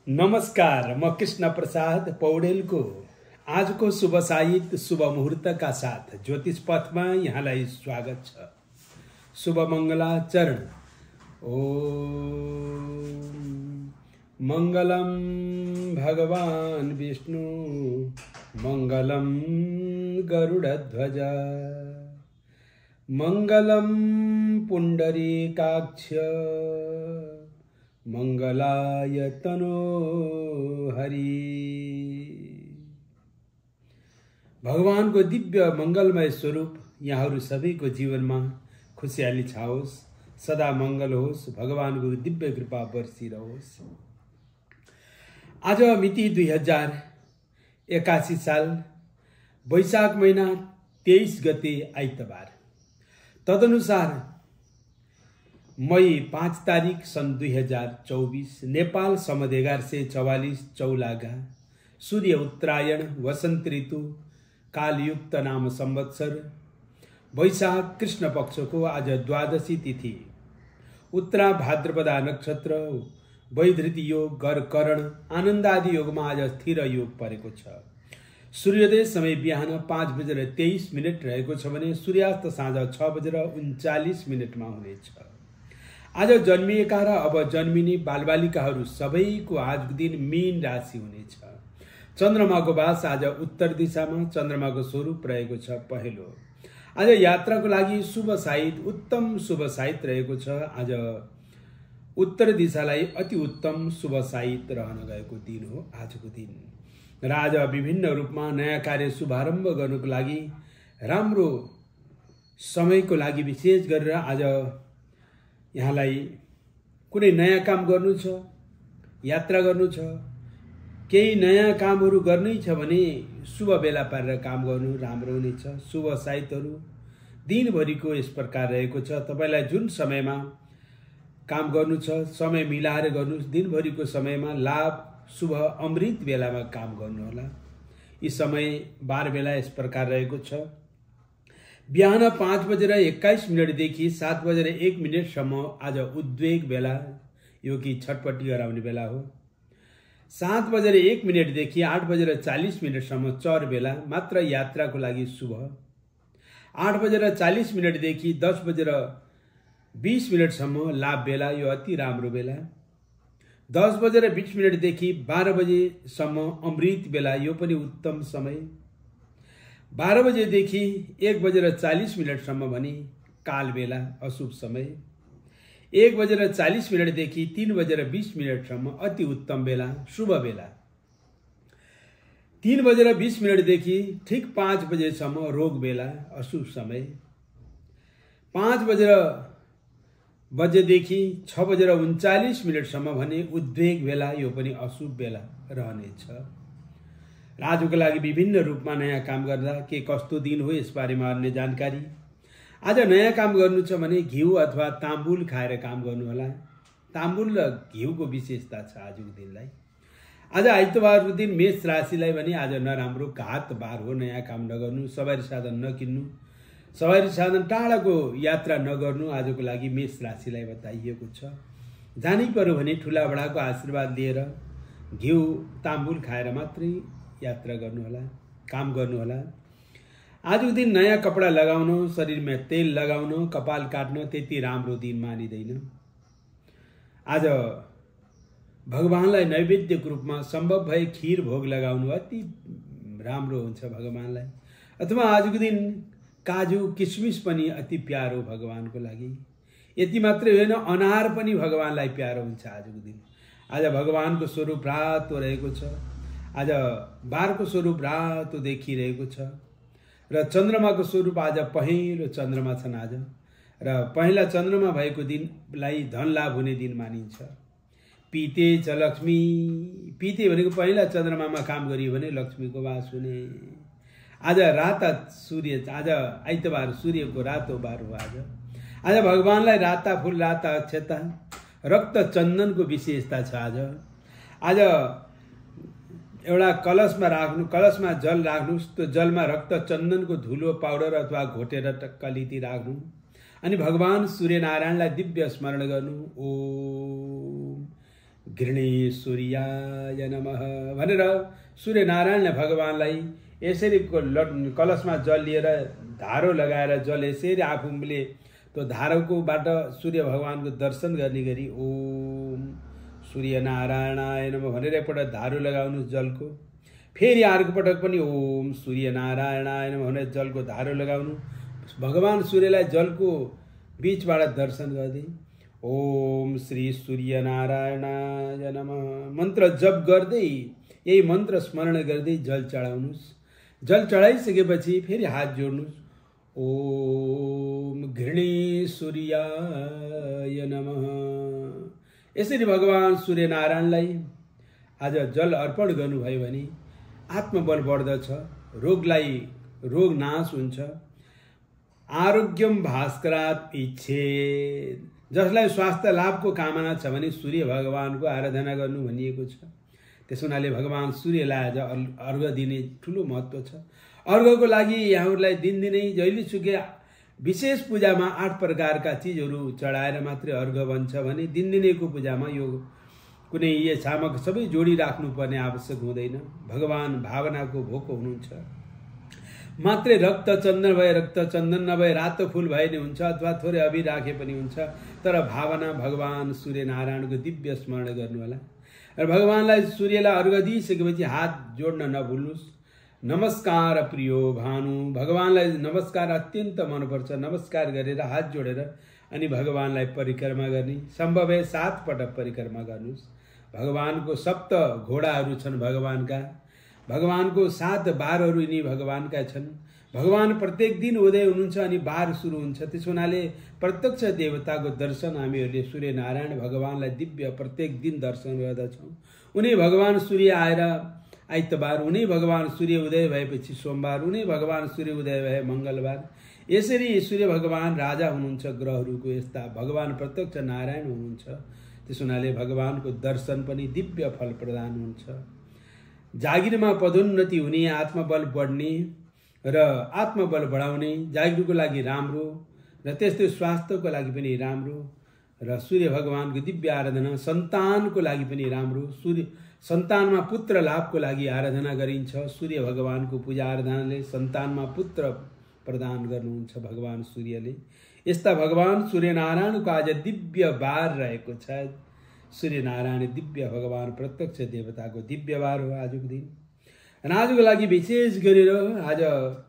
नमस्कार, म कृष्ण प्रसाद पौडेलको आजको शुभ साहित्य शुभ मुहूर्तका साथ ज्योतिष पथमा यहाँलाई स्वागत छ। शुभ मङ्गलाचरण। ओम मङ्गलम भगवान विष्णु मङ्गलम गरुडध्वज मङ्गलम पुण्डरीकाक्ष मंगलाय तनो हरि। भगवान को दिव्य मंगलमय स्वरूप यहाँहरू सबैको जीवनमा खुशियाली छाओस्, सदा मंगल होस्, भगवान को दिव्य कृपा बरसिरहोस्। आज मिति 2081 साल वैशाख महिना 23 गते आइतबार, तदनुसार मई 5 तारिक सन् 2024 नेपाल सम्वत 1144 चौलागा सूर्य उत्तरायण वसंत ऋतु कालयुक्त नाम संवत्सर वैशाख कृष्ण पक्षको आज द्वादशी तिथि, उत्तरा भाद्रपदा नक्षत्र वैधृति योग गरकरण आनन्दादि योगमा आज स्थिर योग परेको छ। सूर्योदय समय बिहान 5:23 रहेको छ भने सूर्यास्त साँझ 6:39 हुनेछ। आज जन्मिएका र अब जन्मिने बालबालिकाहरू सबैको आजको दिन मीन राशि हुनेछ। चन्द्रमाको वास आज उत्तर दिशामा, चन्द्रमाको स्वरूप रहेको छ पहेँलो। आज यात्राको लागि शुभ साहित्य उत्तम शुभ साहित्य रहेको छ। आज उत्तर दिशालाई अति उत्तम शुभ साहित्य रहन गएको दिन हो आजको दिन। र आज विभिन्न रूपमा नयाँ कार्य शुभारम्भ गर्नुको लागि राम्रो समयको लागि विशेष गरेर आज यहाँलाई कुनै नयाँ काम गर्नु छ, यात्रा गर्नु छ, केही नयाँ कामहरू गर्नै छ भने शुभ बेला पारेर काम गर्नु राम्रो हुनेछ। शुभ साहित्यहरू दिनभरिको यस प्रकार रहेको छ। तपाईलाई जुन समयमा काम गर्नु छ समय मिलाएर गर्नु। दिनभरिको समयमा लाभ शुभ अमृत बेलामा काम गर्नुहोला। यी समय 12 बेला यस प्रकार रहेको छ। बिहान 5:21 देखि 7:01 सम्म आज उद्वेग बेला, यो कि छटपटी गराउने बेला हो। 7:01 देखि 8:40 सम्म चर बेला, मात्र यात्राको लागि शुभ। 8:40 देखि 10:20 सम्म लाभ बेला, यो अति राम्रो बेला। 10:20 देखि 12 बजेसम्म अमृत बेला, यो पनि उत्तम समय। 12 बजेदेखि 1:40 सम्म भने काल बेला अशुभ समय। 1:40 देखि 3:20 सम्म अति उत्तम बेला शुभ बेला। 3:20 देखि ठीक 5 बजेसम्म रोग बेला अशुभ समय। 5 बजेदेखि 6:39 सम्म भने उद्वेग बेला, यो पनि अशुभ बेला रहनेछ। आजको लागि विभिन्न रूपमा नयाँ काम गर्दा के कस्तो दिन हो यस बारेमा अन्य जानकारी। आज नयाँ काम गर्नु छ भने घिउ अथवा ताम्बुल खाएर काम गर्नुहोला। ताम्बुल र घिउको विशेषता छ आजको दिनलाई। आज आइतबारको दिन मेष राशिलाई भने आज नराम्रो घात बार हो। नयाँ काम नगर्नु, सवारी साधन नकिन्नु, सवारी साधन टाढाको यात्रा नगर्नु आजको लागि मेष राशिलाई बताइएको छ। जानै पर्यो भने ठुला बडाको आशीर्वाद लिएर घिउ ताम्बुल खाएर मात्रै यात्रा गर्नुहोला, काम गर्नुहोला। आजको दिन नयाँ कपडा लगाउन, शरीरमा तेल लगाउन, कपाल काट्न त्यति राम्रो दिन मानिँदैन। आज भगवानलाई नैवेद्यको रूपमा सम्भव भए खीर भोग लगाउनु अति राम्रो हुन्छ भगवानलाई। अथवा आजको दिन काजु किसमिस पनि अति प्यारो भगवानको लागि। यति मात्रै होइन, अनार पनि भगवानलाई प्यारो हुन्छ आजको दिन। आज भगवानको स्वरूप रातो रहेको छ। आज बारको स्वरूप रातो देखिरहेको छ र चन्द्रमाको स्वरूप आज पहेँलो चन्द्रमा छन् आज। र पहेँला चन्द्रमा भएको दिनलाई धन लाभ हुने दिन मानिन्छ। पिते च लक्ष्मी, पिते भनेको पहेँला चन्द्रमामा काम गरियो भने लक्ष्मीको वास हुने। आज राता सूर्य, आज आइतबार सूर्यको रातो बार हो। आज भगवानलाई राता फुल, राता अक्षता, रक्त चन्दनको विशेषता छ। आज एउटा कलशमा राख्नु, कलशमा जल राख्नुहोस्, त्यो जलमा रक्त चन्दनको धुलो पाउडर अथवा घोटेर कलिती राख्नु अनि भगवान सूर्यनारायणलाई दिव्य स्मरण गर्नु। ओम घृणी सूर्याय नमः भनेर सूर्यनारायणले भगवानलाई यसरी कलशमा जल लिएर धारो लगाएर जल यसरी आफूले त्यो धारोकोबाट सूर्य भगवानको दर्शन गर्ने गरी ओम सूर्यनारायणाय नमः भनेर एकपटक धारो लगाउनुहोस् जलको। फेरि अर्को पटक पनि ओम सूर्यनारायणाय नमः भनेर जलको धारो लगाउनु। भगवान सूर्यलाई जलको बीचबाट दर्शन गर्दै ओम श्री सूर्यनारायणाय नमः मन्त्र जप गर्दै यही मन्त्र स्मरण गर्दै जल चढाउनुहोस्। जल चढाइसकेपछि फेरि हात जोड्नुहोस्। ओम घृणी सूर्याय नमः। यसरी भगवान सूर्यनारायणलाई आज जल अर्पण गर्नुभयो भने आत्मबल बढ्दछ, रोग नाश हुन्छ। आरोग्यम भास्करात् इच्छेद, जसलाई स्वास्थ्य लाभको कामना छ भने सूर्य भगवानको आराधना गर्नु भनिएको छ। त्यस हुनाले भगवान सूर्यलाई आज अर्घ दिने ठुलो महत्त्व छ। अर्घको लागि यहाँहरूलाई दिनदिनै जहिलेसुकै विशेष पूजामा 8 प्रकारका चिजहरू चढाएर मात्रै अर्घ बन्छ भने दिनदिनैको पूजामा यो कुनै यी सामग्री सबै जोडिराख्नुपर्ने आवश्यक हुँदैन। भगवान भावनाको भोको हुनुहुन्छ। मात्रै रक्त चन्दन भए रक्त चन्दन नभए रातो फुल भए नि हुन्छ अथवा थोरै अबीर राखे पनि हुन्छ, तर भावना भगवान सूर्यनारायणको दिव्य स्मरण गर्नु होला। र भगवानलाई सूर्यलाई अर्घ दिइसकेपछि हात जोड्न नभुल्नुहोस्। नमस्कार प्रियो भानु, भगवानलाई नमस्कार अत्यन्त मनपर्छ। नमस्कार गरेर हात जोडेर अनि भगवानलाई परिक्रमा गर्ने, सम्भव है 7 पटक परिक्रमा गर्नुहोस्। भगवानको 7 घोडाहरू छन् भगवानका, भगवानको 7 बारहरू यिनी भगवानका छन्। भगवान प्रत्येक दिन उदय हुनुहुन्छ अनि बार सुरु हुन्छ। त्यस हुनाले प्रत्यक्ष देवताको दर्शन हामीहरूले सूर्यनारायण भगवानलाई दिव्य प्रत्येक दिन दर्शन गर्दछौँ। उनी भगवान सूर्य आएर आइतबार, उनी भगवान सूर्य उदय भएपछि सोमबार, उनी भगवान सूर्य उदय भए मङ्गलबार। यसरी सूर्य भगवान राजा हुनुहुन्छ ग्रहहरूको, यस्ता भगवान प्रत्यक्ष नारायण हुनुहुन्छ। त्यस हुनाले भगवानको दर्शन पनि दिव्य फल प्रदान हुन्छ। जागिरमा पदोन्नति हुने, आत्मबल बढ्ने र आत्मबल बढाउने, जागिरको लागि राम्रो र त्यस्तै स्वास्थ्यको लागि पनि राम्रो र सूर्य भगवानको दिव्य आराधना सन्तानको लागि पनि राम्रो। सन्तानमा पुत्र लाभको लागि आराधना गरिन्छ। सूर्य भगवानको पूजा आराधनाले सन्तानमा पुत्र प्रदान गर्नुहुन्छ भगवान सूर्यले। यस्ता भगवान सूर्यनारायणको आज दिव्य बार रहेको छ। सूर्यनारायण दिव्य भगवान प्रत्यक्ष देवताको दिव्य बार हो आजको दिन। र आजको लागि विशेष गरेर आज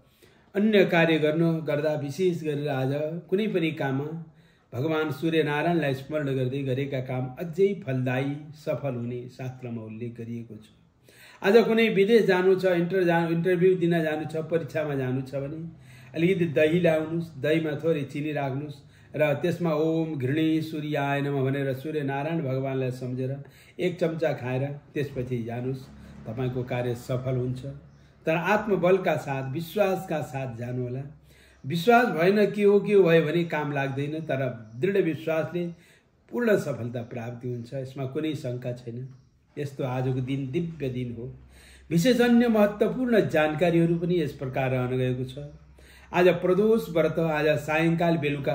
अन्य कार्य गर्दा विशेष गरेर आज कुनै पनि काममा भगवान सूर्यनारायणलाई स्मरण गर्दै गरेका काम अझै फलदायी सफल हुने शास्त्रमा उल्लेख गरिएको छ। आज कुनै विदेश जानु छ, इन्टरभ्यू दिन जानु छ, परीक्षामा जानु छ भने अलिकति दही ल्याउनुहोस्, दहीमा थोरै चिनी राख्नुहोस् र त्यसमा ओम घृणी सूर्याय नमः भनेर सूर्यनारायण भगवानलाई सम्झेर 1 चम्चा खाएर त्यसपछि जानुहोस्, तपाईको कार्य सफल हुन्छ। तर आत्मबलका साथ, विश्वासका साथ जानु होला। विश्वास भएन के हो भयो भने काम लाग्दैन, तर दृढ विश्वासले पूर्ण सफलता प्राप्ति हुन्छ, यसमा कुनै शङ्का छैन। यस्तो आजको दिन दिव्य दिन हो। विशेष अन्य महत्त्वपूर्ण जानकारीहरू पनि यस प्रकार रहन गएको छ। आज प्रदोष व्रत, आज सायंकाल बेलुका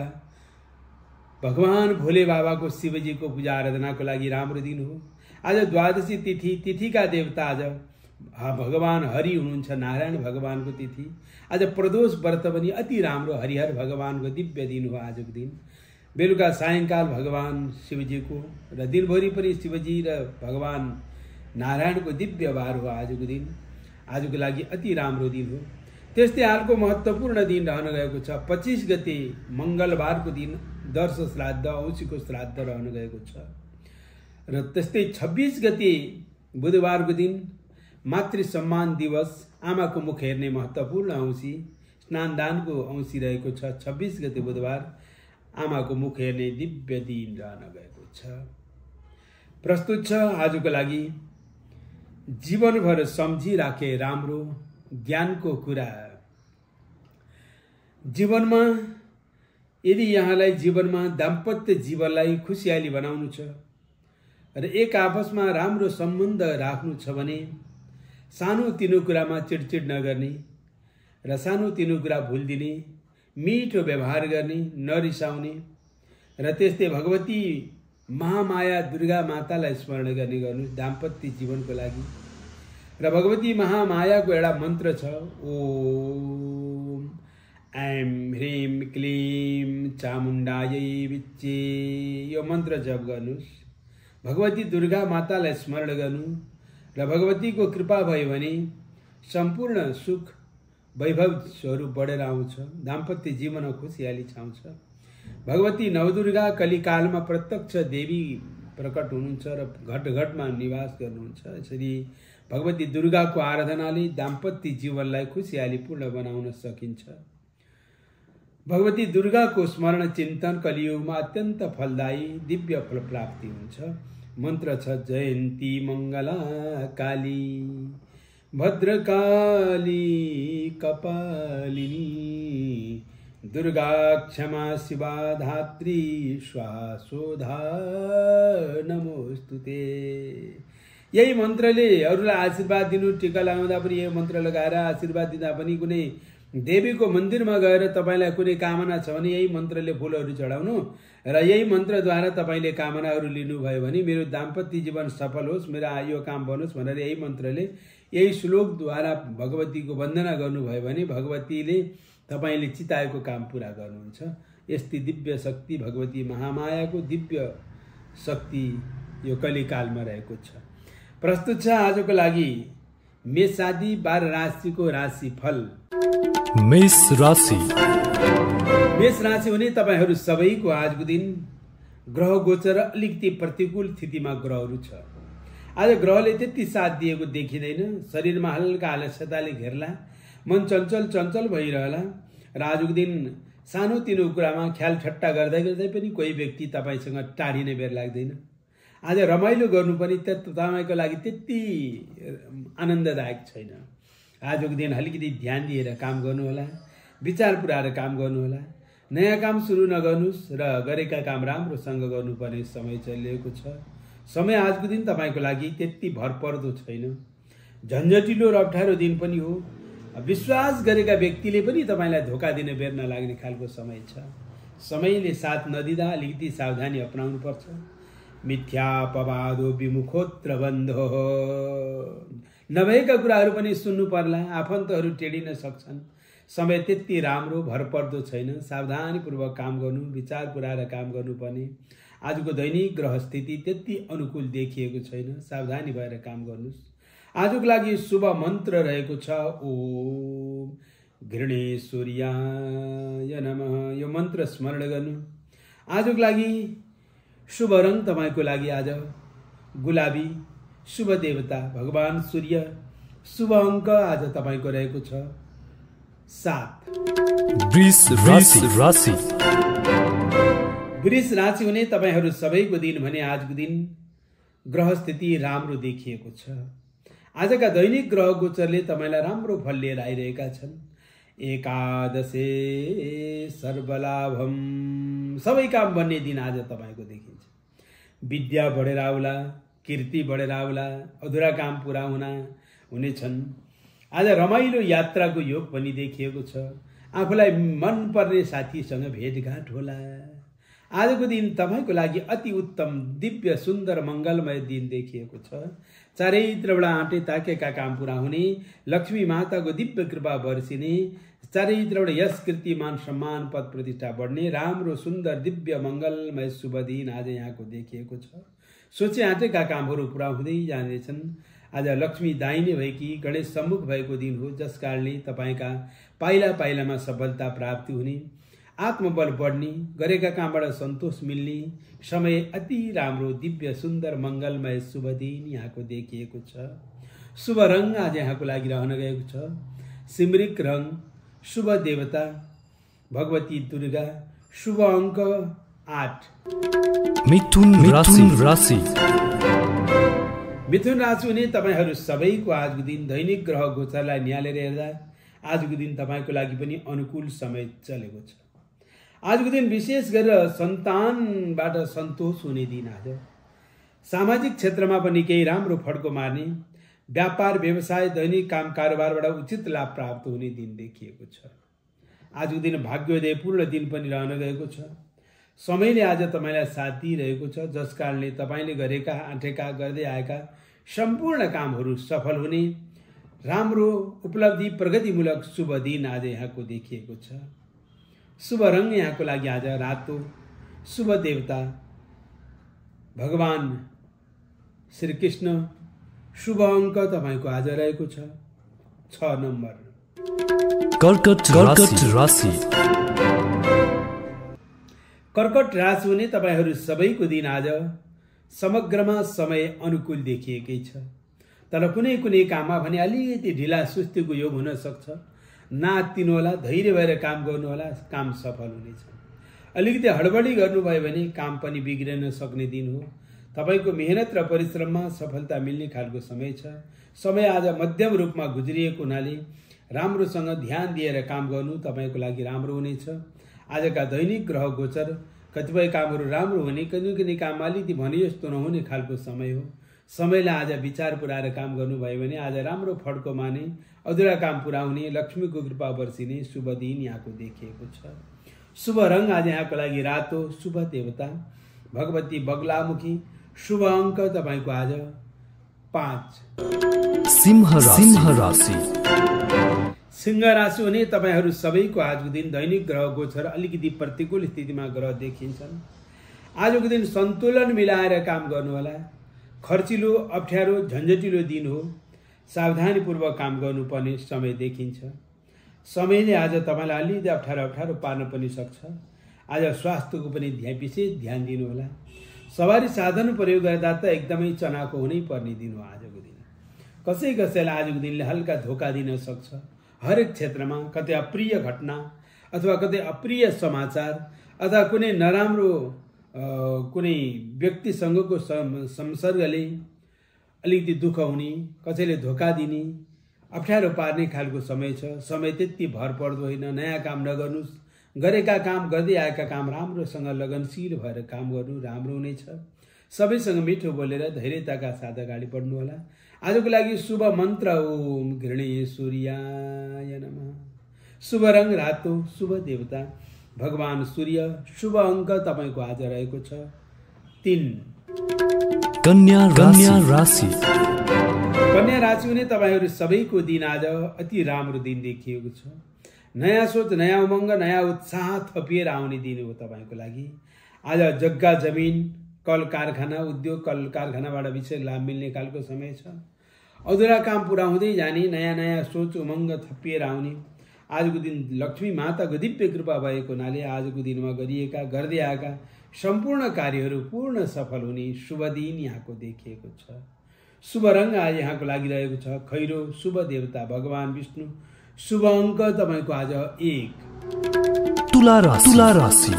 भगवान भोले बाबाको शिवजीको पूजा आराधनाको लागि राम्रो दिन हो। आज द्वादशी तिथि, तिथिका देवता आज भगवान हरि हुनुहुन्छ, नारायण भगवानको तिथि। आज प्रदोष व्रत पनि अति राम्रो, हरिहर भगवानको दिव्य दिन हो आजको दिन। बेलुका सायंकाल भगवान शिवजीको र दिनभरि पनि शिवजी र भगवान नारायणको दिव्य बार हो आजको दिन। आजको लागि अति राम्रो दिन हो। त्यस्तै हालको महत्त्वपूर्ण दिन रहन गएको छ 25 गते मङ्गलबारको दिन दर्श श्राद्ध, औँसीको श्राद्ध रहन गएको छ। र त्यस्तै 26 गते बुधबारको दिन मातृ सम्मान दिवस, आमाको मुख हेर्ने महत्त्वपूर्ण औँसी, स्नानदानको औँसी रहेको छ। 26 गते बुधबार आमाको मुख हेर्ने दिव्य दिन रहन गएको छ। प्रस्तुत छ आजको लागि जीवनभर सम्झिराखे राम्रो ज्ञानको कुरा। जीवनमा यदि यहाँलाई जीवनमा दाम्पत्य जीवनलाई खुसियाली बनाउनु छ र एक आपसमा राम्रो सम्बन्ध राख्नु छ भने सानो तिनो कुरामा चिडचिड नगर्ने र सानो तिनो कुरा भुलिदिने, मिठो व्यवहार गर्ने, नरिसाउने र त्यस्तै भगवती महामाया दुर्गा मातालाई स्मरण गर्ने गर्नुहोस् दाम्पत्य जीवनको लागि। र भगवती महामायाको एउटा मन्त्र छ, ओम ऐं ह्रीं क्लीं चामुण्डायै विच्चे। यो मन्त्र जप गर्नुहोस्। भगवती दुर्गा मातालाई स्मरण गर्नु र भगवतीको कृपा भयो भने सम्पूर्ण सुख वैभव स्वरूप बढेर आउँछ। दाम्पत्य जीवन खुसियाली छाउँछ। भगवती नवदुर्गा कलिकालमा प्रत्यक्ष देवी प्रकट हुनुहुन्छ र घट घटमा निवास गर्नुहुन्छ। यसरी भगवती दुर्गाको आराधनाले दाम्पत्य जीवनलाई खुसियालीपूर्ण बनाउन सकिन्छ। भगवती दुर्गाको स्मरण चिन्तन कलियुगमा अत्यन्त फलदायी दिव्य फल प्राप्ति हुन्छ। मन्त्र छ, जयन्ती मङ्गला काली भद्रकाली कपालिनी दुर्गा क्षमा शिवा धात्री स्वासोधा नमोस्तुते। यही मन्त्रले अरूलाई आशीर्वाद दिनु, टीका लगाउँदा पनि यही मन्त्र लगाएर आशीर्वाद दिँदा पनि कुनै देवीको मन्दिरमा गएर तपाईँलाई कुनै कामना छ भने यही मन्त्रले फुलहरू चढाउनु र यही मन्त्रद्वारा तपाईँले कामनाहरू लिनुभयो भने मेरो दाम्पत्य जीवन सफल होस्, मेरो यो काम बनोस् भनेर यही मन्त्रले यही श्लोकद्वारा भगवतीको वन्दना गर्नुभयो भने भगवतीले तपाईँले चिताएको काम पुरा गर्नुहुन्छ। यस्तै दिव्य शक्ति भगवती महामायाको दिव्य शक्ति यो कलिकालमा रहेको छ। प्रस्तुत छ आजको लागि मेष आदि 12 राशिको राशिफल। मेष राशि। मेष राशि हुने तपाईहरू सबैको आजको दिन ग्रह गोचर अलिकति प्रतिकूल स्थितिमा ग्रहहरू छ। आज ग्रहले त्यति साथ दिएको देखिँदैन। शरीरमा हल्का आलस्यताले घेर्ला, मन चञ्चल चञ्चल भइरहला र आजको दिन सानोतिनो कुरामा ख्याल ठट्टा गर्दै गर्दै पनि कोही व्यक्ति तपाईँसँग टाढिने बेर लाग्दैन। आज रमाइलो गर्नु पनि तपाईँको लागि त्यति आनन्ददायक छैन। आजको दिन अलिकति ध्यान दिएर काम गर्नुहोला, विचार पुऱ्याएर काम गर्नुहोला। नयाँ काम सुरु नगर्नुहोस् र गरेका काम राम्रोसँग गर्नुपर्ने समय चलिएको छ। समय आजको दिन तपाईँको लागि त्यति भरपर्दो छैन। झन्झटिलो र अप्ठ्यारो दिन पनि हो। विश्वास गरेका व्यक्तिले पनि तपाईँलाई धोका दिने बेर नलाग्ने खालको समय छ। समयले साथ नदिँदा अलिकति सावधानी अपनाउनु पर्छ। मिथ्यापवादो विमुखोत्र बन्धो, नभएका कुराहरू पनि सुन्नु पर्ला। आफन्तहरू टेडिन सक्छन्। समय त्यति राम्रो भरपर्दो छैन। सावधानीपूर्वक काम गर्नु, विचार पुऱ्याएर काम गर्नुपर्ने। आजको दैनिक ग्रह स्थिति त्यति अनुकूल देखिएको छैन। सावधानी भएर काम गर्नुहोस्। आजको लागि शुभ मन्त्र रहेको छ, ओम घृणेश्वर्याय नमः। यो मन्त्र स्मरण गर्नु। आजको लागि शुभ रङ तपाईँको लागि आज गुलाबी। शुभ देवता भगवान सूर्य। शुभ अङ्क आज तपाईँको रहेको छ 7। वृष राशि। वृष राशि हुने तपाईहरू सबैको दिन भने आजको दिन ग्रह स्थिति राम्रो देखिएको छ। आजका दैनिक ग्रह गोचरले तपाईँलाई राम्रो फल लिएर आइरहेका छन्। एकादशे सर्वलाभम, सबै काम बन्ने दिन आज तपाईँको देखिन्छ। विद्या बढेर आउला, कीर्ति बढेर आउला, अधुरा काम पुरा हुनेछन्। आज रमाइलो यात्राको योग पनि देखिएको छ। आफूलाई मनपर्ने साथीसँग भेटघाट होला। आजको दिन तपाईँको लागि अति उत्तम दिव्य सुन्दर मङ्गलमय दिन देखिएको छ। चारैतिरबाट आँटे ताकेका काम पुरा हुने, लक्ष्मी माताको दिव्य कृपा बर्सिने, चारैतिरबाट यश कीर्ति मान सम्मान पद प्रतिष्ठा बढ्ने राम्रो सुन्दर दिव्य मङ्गलमय शुभ दिन आज यहाँको देखिएको छ। सोचे आँटेका कामहरू पुरा हुँदै जाँदैछन्। आज लक्ष्मी दाहिने भएकी गणेश सम्मुख भएको दिन हो, जस कारणले तपाईँका पाइला पाइलामा सफलता प्राप्ति हुने, आत्मबल बढ्ने, गरेका कामबाट सन्तोष मिल्ने समय अति राम्रो दिव्य सुन्दर मङ्गलमय शुभ दिन यहाँको देखिएको छ। शुभ रङ आज यहाँको लागि रहन गएको छ सिमरिक रङ। शुभ देवता भगवती दुर्गा। शुभ अङ्क 8। मिथुन राशि। मिथुन राशि हुने तपाईहरू सबैको आजको दिन दैनिक ग्रह गोचरलाई निहालेर हेर्दा आजको दिन तपाईँको लागि पनि अनुकूल समय चलेको छ। आजको दिन विशेष गरेर सन्तानबाट सन्तोष हुने दिन आज। सामाजिक क्षेत्रमा पनि केही राम्रो फड्को मार्ने, व्यापार व्यवसाय दैनिक काम कारोबारबाट उचित लाभ प्राप्त हुने दिन देखिएको छ। आजको दिन भाग्योदयपूर्ण दिन पनि रहन गएको छ। समयले आज तपाईँलाई साथ दिइरहेको छ, जस कारणले तपाईँले गरेका आँटेका गर्दै आएका सम्पूर्ण कामहरू सफल हुने राम्रो उपलब्धि प्रगतिमूलक शुभ दिन आज यहाँको देखिएको छ। शुभ रङ यहाँको लागि आज रातो, शुभ देवता भगवान श्री कृष्ण, शुभ अङ्क तपाईँको आज रहेको छ 6 नम्बर। कर्कट राशि। कर्कट राशि हुने तपाईहरू सबैको दिन आज समग्रमा समय अनुकूल देखिएकै छ, तर कुनै कुनै काममा भने अलिकति ढिला सुस्तीको योग हुन सक्छ। नातिनुहोला, धैर्य भएर काम गर्नुहोला, काम सफल हुनेछ। अलिकति हडबडी गर्नुभयो भने काम पनि बिग्रिन सक्ने दिन हो। तपाईको मेहनत र परिश्रममा सफलता मिल्ने खालको समय छ। समय आज मध्यम रूपमा गुज्रिएको हुनाले राम्रोसँग ध्यान दिएर काम गर्नु तपाईको लागि राम्रो हुनेछ। आजका दैनिक ग्रह गोचर कतिपय कामहरू राम्रो हुने, कुनै काममा अलिकति भने जस्तो नहुने खालको समय हो। समयलाई आज विचार पुऱ्याएर काम गर्नुभयो भने आज राम्रो फड्को माने, अधुरा काम पुरा हुने, लक्ष्मीको कृपा वर्षिने शुभ दिन यहाँको देखिएको छ। शुभ रङ आज यहाँको लागि रातो, शुभ देवता भगवती बगलामुखी, शुभ अङ्क तपाईँको आज 5। सिंह राशि। सिंह राशि हुने तपाईहरू सबैको आजको दिन दैनिक ग्रह गोचर अलिकति प्रतिकूल स्थितिमा ग्रह देखिन्छन्। आजको दिन सन्तुलन मिलाएर काम गर्नुहोला। खर्चिलो, अप्ठ्यारो, झन्झटिलो दिन हो। सावधानीपूर्वक काम गर्नुपर्ने समय देखिन्छ। समयले आज तपाईँलाई अलिकति अप्ठ्यारो पार्न पनि सक्छ। आज स्वास्थ्यको पनि विशेष ध्यान दिनुहोला। सवारी साधन प्रयोग गर्दा त एकदमै चनाखो हुनै पर्ने दिन हो आजको दिन। कसैलाई आजको दिनले हल्का धोका दिन सक्छ। हरेक क्षेत्रमा कतै अप्रिय घटना अथवा कतै अप्रिय समाचार अथवा कुनै नराम्रो कुनै व्यक्तिसँगको संसर्गले अलिकति दुःख हुने, कसैले धोका दिने, अप्ठ्यारो पार्ने खालको समय छ। समय त्यति भर पर्दो होइन। नयाँ काम नगर्नुहोस्। गरेका काम, गर्दै आएका काम राम्रोसँग लगनशील भएर काम गर्नु राम्रो हुनेछ। सबैसँग मिठो बोलेर धैर्यताका साथ अगाडि बढ्नु होला। आजको लागि शुभ मन्त्र ओम गणेश्वराय नमः। शुभ रङ रातो, शुभ देवता भगवान सूर्य, शुभ अङ्क तपाईँको आज रहेको छ 3। कन्या राशि। कन्या राशि हुने तपाईहरू सबैको दिन आज अति राम्रो दिन देखिएको छ। नयाँ सोच, नयाँ उमङ्ग, नयाँ उत्साह थपिएर आउने दिन हो तपाईँको लागि। आज जग्गा जमिन, कल कारखाना, उद्योग, कल कारखानाबाट विशेष लाभ मिल्ने खालको समय छ। अधुरा काम पुरा हुँदै जाने, नयाँ नयाँ सोच उमङ्ग थपिएर आउने। आजको दिन लक्ष्मी माताको दिव्य कृपा भएको हुनाले आजको दिनमा गर्दै आएका सम्पूर्ण कार्यहरू पूर्ण सफल हुने शुभ दिन यहाँको देखिएको छ। शुभ रङ आज यहाँको लागि रहेको छ खैरो, शुभ देवता भगवान विष्णु, शुभ अङ्क तपाईँको आज 1। तुला राशि।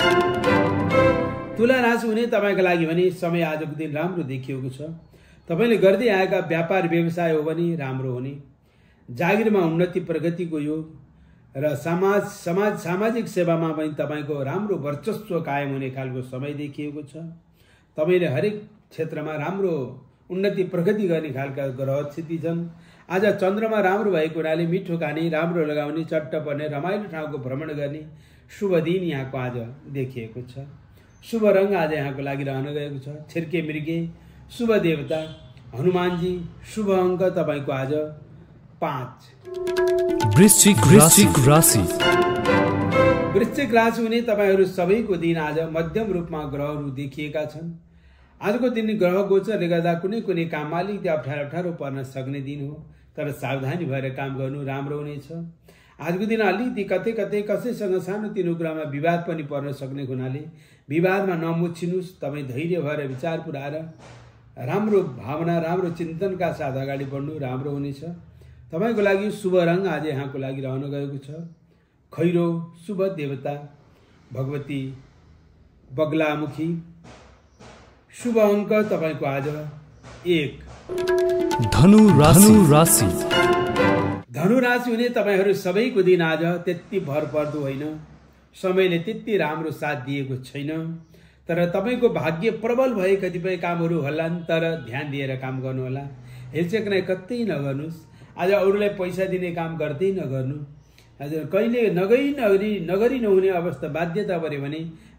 तुला राशि हुने तपाईँको लागि भने समय आजको दिन राम्रो देखिएको छ। तपाईँले गर्दै आएका व्यापार व्यवसाय हो भने राम्रो हुने। जागिरमा उन्नति प्रगतिको योग र सामाजिक सेवामा पनि तपाईँको राम्रो वर्चस्व कायम हुने खालको समय देखिएको छ। तपाईँले हरेक क्षेत्रमा राम्रो उन्नति प्रगति गर्ने खालका ग्रह स्थिति छन्। आज चन्द्रमा राम्रो भएको हुनाले मिठो खाने, राम्रो लगाउने, चट्ट पर्ने, रमाइलो ठाउँको भ्रमण गर्ने शुभ दिन यहाँको आज देखिएको छ। शुभ रङ आज यहाँको लागि रहन गएको छ छिर्के मृगे, शुभ देवता हनुमानजी, शुभ अङ्क तपाईँको आज 5। वृश्चिक राशि। वृश्चिक राशि हुने तपाईहरू सबैको दिन आज मध्यम रूपमा ग्रहहरू देखिएका छन्। आजको दिन ग्रह गोचरले गर्दा कुनै काममा अलिकति अप्ठ्यारो पर्न सक्ने दिन हो, तर सावधानी भएर काम गर्नु राम्रो हुनेछ। आजको दिन अलिकति कतै कसैसँग सानोतिनो कुरामा विवाद पनि पर्न सक्ने हुनाले विवादमा नमुछिनुहोस्। तपाईँ धैर्य भएर विचार पुऱ्याएर राम्रो भावना, राम्रो चिन्तनका साथ अगाडि बढ्नु राम्रो हुनेछ। तपाईँको लागि शुभ रङ आज यहाँको लागि रहन गएको छ खैरो, शुभ देवता भगवती बगलामुखी, शुभ अङ्क तपाईँको आज 1। धनु राशि। धनु राशि हुने तपाईहरू सबैको दिन आज त्यति भर पर्दो होइन। समयले त्यति राम्रो साथ दिएको छैन, तर तपाईँको भाग्य प्रबल भए कतिपय कामहरू होलान्, तर ध्यान दिएर काम गर्नुहोला। हेलचेक नै कतै नगर्नुहोस्। आज अरूलाई पैसा दिने काम गर्दै नगर्नु। आज कहिले नगरी नहुने अवस्था बाध्यता पऱ्यो भने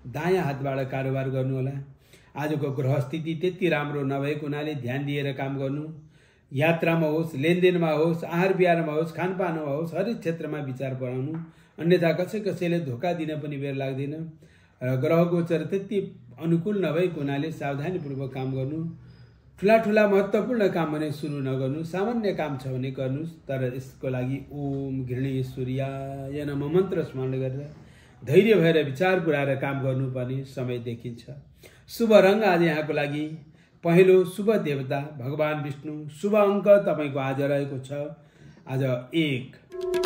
दायाँ हातबाट कारोबार गर्नुहोला। आजको ग्रह स्थिति त्यति राम्रो नभएको हुनाले ध्यान दिएर काम गर्नु। यात्रामा होस्, लेनदेनमा होस्, आहार विहारमा होस्, खानपानमा होस्, हरेक क्षेत्रमा विचार बढाउनु, अन्यथा कसैले धोका दिन पनि बेर लाग्दैन। र ग्रह गोचर त्यति अनुकूल नभएको हुनाले सावधानीपूर्वक काम गर्नु। ठुला महत्त्वपूर्ण काम भने सुरु नगर्नु। सामान्य काम छ भने गर्नुहोस्, तर यसको लागि ओम घृणेश्वरियाय नमः मन्त्र स्मरण गरेर धैर्य भएर विचार पुऱ्याएर काम गर्नुपर्ने समय देखिन्छ। शुभ रङ आज यहाँको लागि पहेँलो, शुभ देवता भगवान विष्णु, शुभ अङ्क तपाईँको आज रहेको छ आज 1।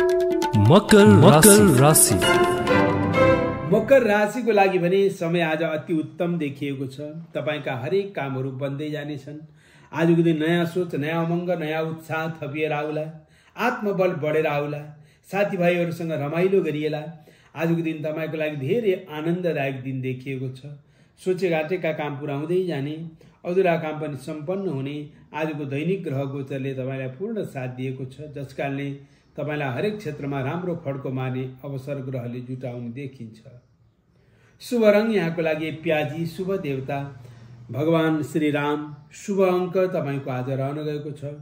मकर राशि। मकर राशिको लागि भने समय आज अति उत्तम देखिएको छ। तपाईँका हरेक कामहरू बन्दै जानेछन्। आजको दिन नयाँ सोच, नयाँ उमङ्ग, नयाँ उत्साह थपिएर आउला, आत्मबल बढेर आउला, साथीभाइहरूसँग रमाइलो गरिएला। आजको दिन तपाईँको लागि धेरै आनन्ददायक दिन देखिएको छ। सोचे घाटेका काम पुरा हुँदै जाने, अधुरा काम पनि सम्पन्न हुने आजको दैनिक ग्रह गोचरले तपाईँलाई पूर्ण साथ दिएको छ, जस कारणले तपाईँलाई हरेक क्षेत्रमा राम्रो फड्को मार्ने अवसर ग्रहले जुटाउने देखिन्छ। शुभ रङ यहाँको लागि प्याजी, शुभ देवता भगवान श्री राम, शुभ अङ्क तपाईँको आज रहन गएको छ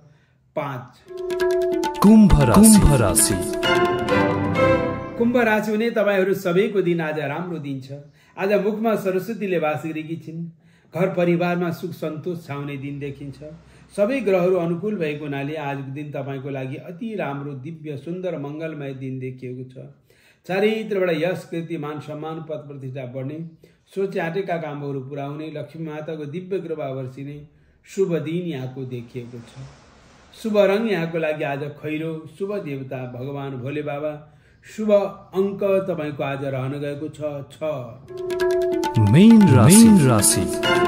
5। कुम्भ राशि। कुम्भ राशि हुने तपाईँहरू सबैको दिन आज राम्रो दिन छ। आज मुखमा सरस्वतीले वास गरेकी छिन्। घर परिवारमा सुख सन्तोष छाउने दिन देखिन्छ। सबै ग्रहहरू अनुकूल भएको हुनाले आजको दिन तपाईँको लागि अति राम्रो, दिव्य, सुन्दर, मङ्गलमय दिन देखिएको छ। चारैतिरबाट यश, कीर्ति, मान सम्मान, पद प्रतिष्ठा बढ्ने, सोचे आँटेका कामहरू पुरा हुने, लक्ष्मी माताको दिव्य कृपा वर्षिने शुभ दिन यहाँको देखिएको छ। शुभ रङ यहाँको लागि आज खैरो, शुभ देवता भगवान भोले बाबा, शुभ अङ्क तपाईँको आज रहन गएको छ 6। मीन राशि।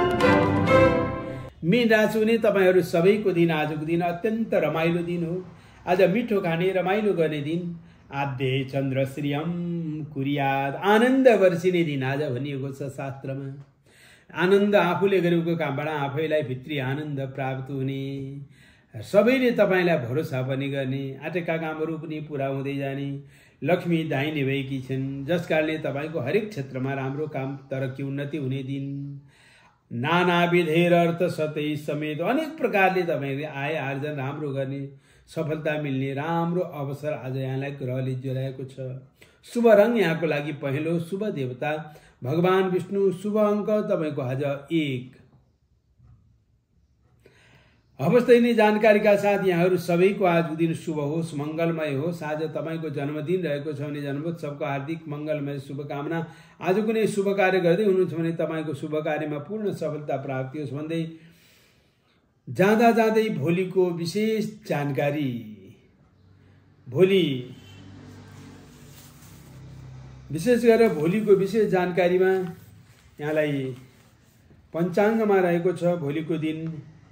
मीन राशि हुने तपाईँहरू सबैको दिन आजको दिन अत्यन्त रमाइलो दिन हो। आज मिठो खाने, रमाइलो गर्ने दिन। आद्य चन्द्र श्रियम कुर्यात्, आनन्द वर्षिने दिन आज भनिएको छ शास्त्रमा। आनन्द आफूले गरेको कामबाट आफैलाई भित्री आनन्द प्राप्त हुने, सबैले तपाईँलाई भरोसा पनि गर्ने, आँटेका कामहरू पनि पुरा हुँदै जाने। लक्ष्मी दाहिने भएकी छिन्, जस कारणले तपाईँको हरेक क्षेत्रमा राम्रो काम, तरक्की, उन्नति हुने दिन। नानाविधेर अर्थ सतै समेत अनेक प्रकारले तपाईँले आय आर्जन राम्रो गर्ने, सफलता मिल्ने राम्रो अवसर आज यहाँलाई ग्रहले जोडाएको छ। शुभ रङ यहाँको लागि पहेँलो, शुभ देवता भगवान विष्णु, शुभ अङ्क तपाईँको आज 1। अवस्था जानकारीका साथ यहाँहरू सबैको आजको दिन शुभ होस्, मङ्गलमय होस्। आज तपाईँको जन्मदिन रहेको छ भने जन्मोत्सवको हार्दिक मङ्गलमय शुभकामना। आज कुनै शुभ कार्य गर्दै हुनुहुन्छ भने तपाईँको शुभ कार्यमा पूर्ण सफलता प्राप्ति होस् भन्दै जाँदै भोलिको विशेष जानकारी, भोलि विशेष गरेर भोलिको विशेष जानकारीमा यहाँलाई पञ्चाङ्गमा रहेको छ। भोलिको दिन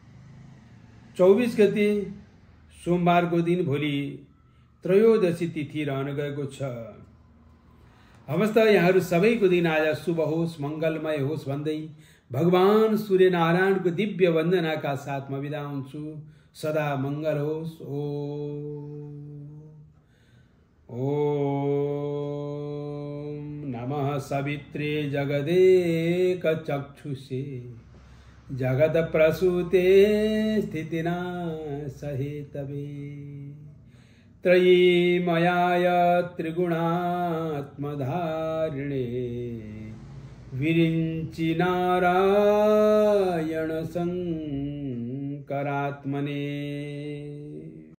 24 गते सोमबारको दिन, भोलि त्रयोदशी तिथि रहन गएको छ। अवस्था यहाँहरू सबैको दिन आज शुभ होस्, मङ्गलमय होस् भन्दै भगवान सूर्यनारायणको दिव्य वन्दनाका साथ म बिदा हुन्छु। सदा मङ्गल होस्। ओम नमः सवित्रे जगदेक चक्षुषे जगत प्रसूते स्थितिनाशहेतवे त्रयीमयाय त्रिगुणात्मधारिणे विरिञ्चि नारायण शङ्करात्मने।